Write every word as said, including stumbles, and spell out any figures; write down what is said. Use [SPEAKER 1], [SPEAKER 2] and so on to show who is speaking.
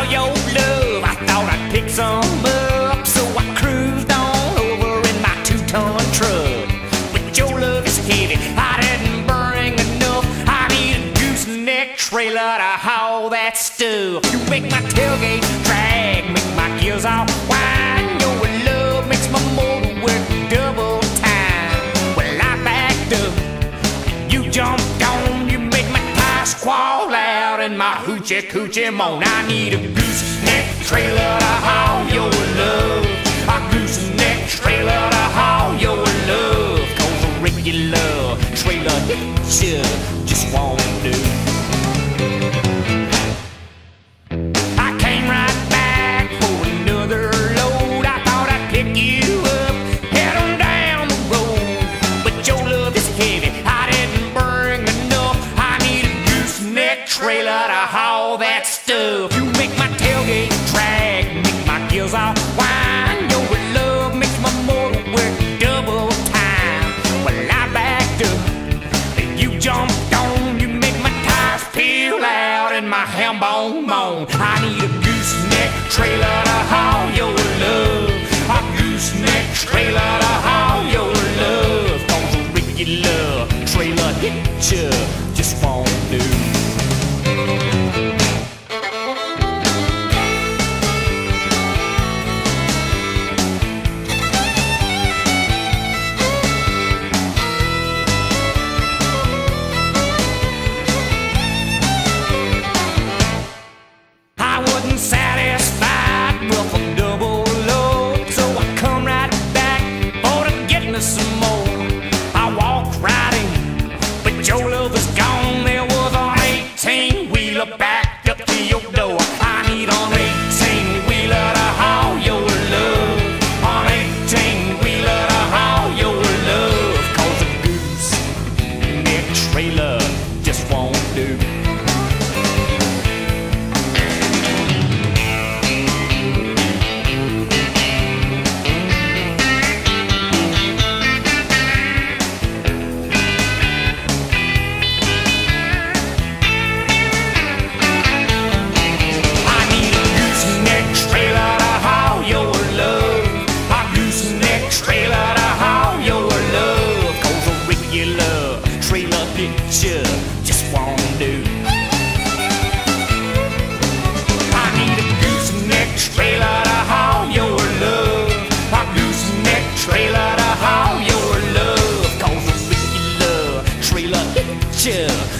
[SPEAKER 1] your love. I thought I'd pick some up, so I cruised on over in my two-ton truck. But your love is heavy, I didn't bring enough. I need a gooseneck trailer to haul that stuff. You make my tailgate drag, make my gears all whine. Your love makes my motor work double time. Well, I backed up, you jumped on, you make my tires squall out and my hoochie coochie moan. I need a gooseneck trailer to haul your love. A gooseneck trailer to haul your love. Cause a regular trailer hitcher just won't do. I came right back for another load. I thought I'd pick you up, head on down the road. But your love is heavy, I didn't bring enough. I need a gooseneck trailer to haul that stuff. You make my tailgate drag, make my gears all whine. Your love makes my motor work double time. Well, I backed up, you jumped on, you make my tires peel out and my ham bone moan. I need a gooseneck trailer to haul your love. A gooseneck trailer to haul your love. Cause a regular trailer hitcher just won't do. I wasn't satisfied with a double load, so I come right back for to get me some more. I walked right in, but your love was gone. There was an eighteen-wheeler backed up to your door. I need an eighteen-wheeler to haul your love. An eighteen-wheeler to haul your love. Cause a gooseneck trailer just won't do. Just won't do. I need a gooseneck trailer to haul your love. A gooseneck trailer to haul your love. Cause a regular trailer hitcher